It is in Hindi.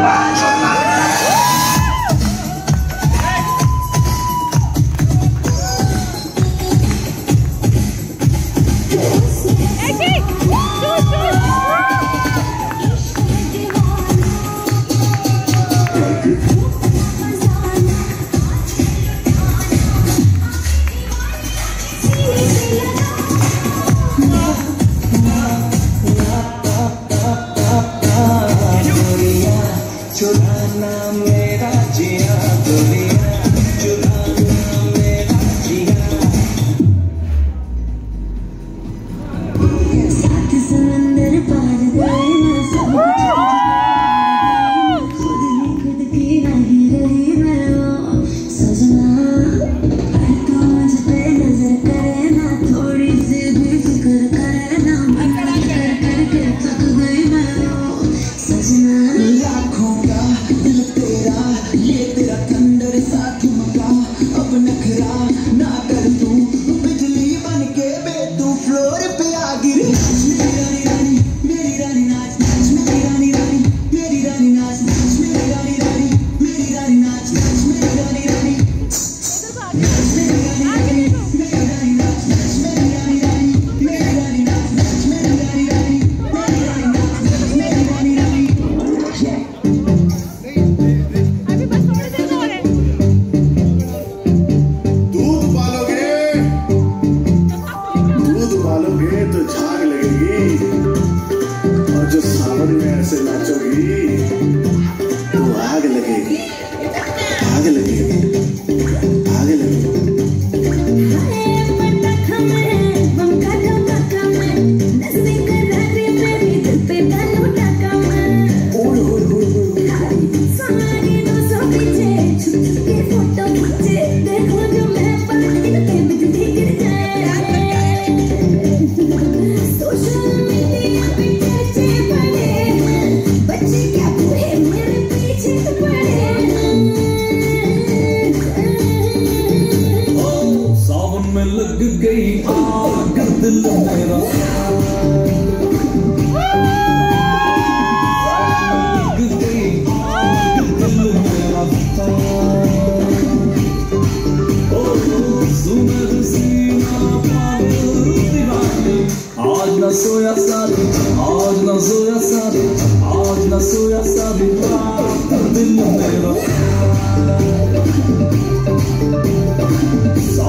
चुराना मेरा जिया दुनिया, चुराना मेरा जिया। साथ समंदर पार गए मैं सब खुद ही खुद की नहीं रही मैं वो सजना। पर तू मुझ पे नजर करे ना, थोड़ी सी भी फिक्र करे ना, कर करके थक गई मैं वो सजना। लाखों का दिल तेरा, ये तेरा थंडर सा ठुमका, अब नखरा ना कर तू, बिजली बन के बे तू फ्लोर पे आ गिरी। मेरी रानी रानी मेरी रानी नाच नाच, मेरी रानी रानी मेरी रानी नाच नाच, मेरी रानी रानी मेरी रानी नाच नाच, मेरी रानी रानी मेरी रानी रानी मेरी रानी नाच नाच, मेरी रानी रानी मेरी रानी नाच नाच, मेरी रानी रानी मेरी रानी नाच नाच, मेरी रानी रानी। दूध पालोगे तो झाग लगेगी, और जो सावन में ऐसे नाचोगी तो आग लगेगी, आग लगेगी, आग लगेगी। में लग गई आग दिल मेरा, लग गई आग दिल मेरा, ओ सुनर सीना पागल दीवानी। आज न सोया सारी, आज न सोया सारी, आज न सोया सारी रात दिल मेरा।